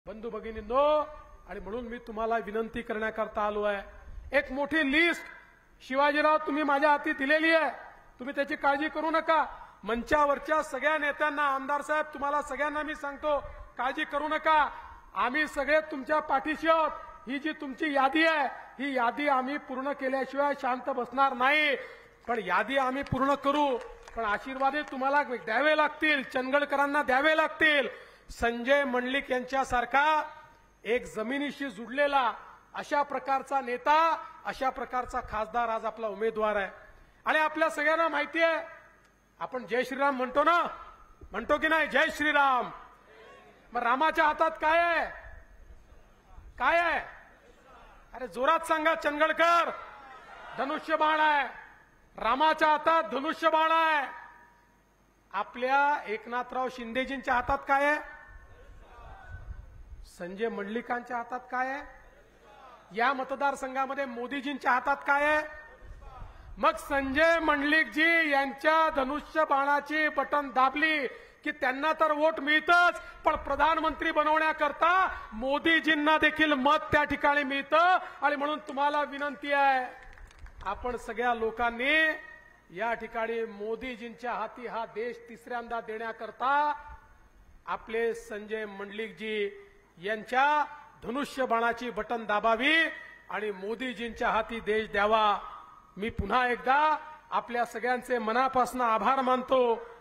बंधू भगिनींनो, आणि म्हणून मी तुम्हाला विनंती करण्याकरता आलो आहे. एक मोठी लिस्ट शिवाजीराव तुम्ही माझ्या हाती दिलेली आहे. तुम्ही त्याची काळजी करू नका. मंचावरच्या सगळ्या नेत्यांना, आमदार साहेब तुम्हाला सगळ्यांना मी सांगतो, काळजी करू नका. आम्ही सगळे तुमच्या पाठीशी आहोत. ही जी तुमची यादी आहे, ही यादी आम्ही पूर्ण केल्याशिवाय शांत बसणार नाही. पण यादी आम्ही पूर्ण करू, पण आशीर्वादही तुम्हाला द्यावे लागतील, चंदगडकरांना द्यावे लागतील. संजय मंडलिक यांच्यासारखा एक जमिनीशी जुडलेला अशा प्रकारचा नेता, अशा प्रकारचा खासदार आज आपला उमेदवार आहे. आणि आपल्या सगळ्यांना माहिती आहे, आपण जय श्रीराम म्हणतो ना, म्हणतो की नाही जय श्रीराम. मग रामाच्या हातात काय आहे? काय आहे? अरे जोरात सांगा चंदगडकर. धनुष्यबाण आहे. रामाच्या हातात धनुष्यबाण आहे. आपल्या एकनाथराव शिंदेजींच्या हातात काय आहे? संजय मंडलिकांच्या हातात काय आहे? या मतदारसंघामध्ये मोदीजींच्या हातात काय आहे? मग संजय मंडलिकजी यांच्या धनुष्यबाणाची बटन दाबली की त्यांना तर वोट मिळतच, पण प्रधानमंत्री बनवण्याकरता मोदीजींना देखील मत त्या ठिकाणी मिळतं. आणि म्हणून तुम्हाला विनंती आहे, आपण सगळ्या लोकांनी या ठिकाणी मोदीजींच्या हाती हा देश तिसऱ्यांदा देण्याकरता आपले संजय मंडलिकजी यांच्या धनुष्यबाणाची बटन दाबावी आणि मोदीजींच्या हाती देश द्यावा. मी पुन्हा एकदा आपल्या सगळ्यांचे मनापासून आभार मानतो.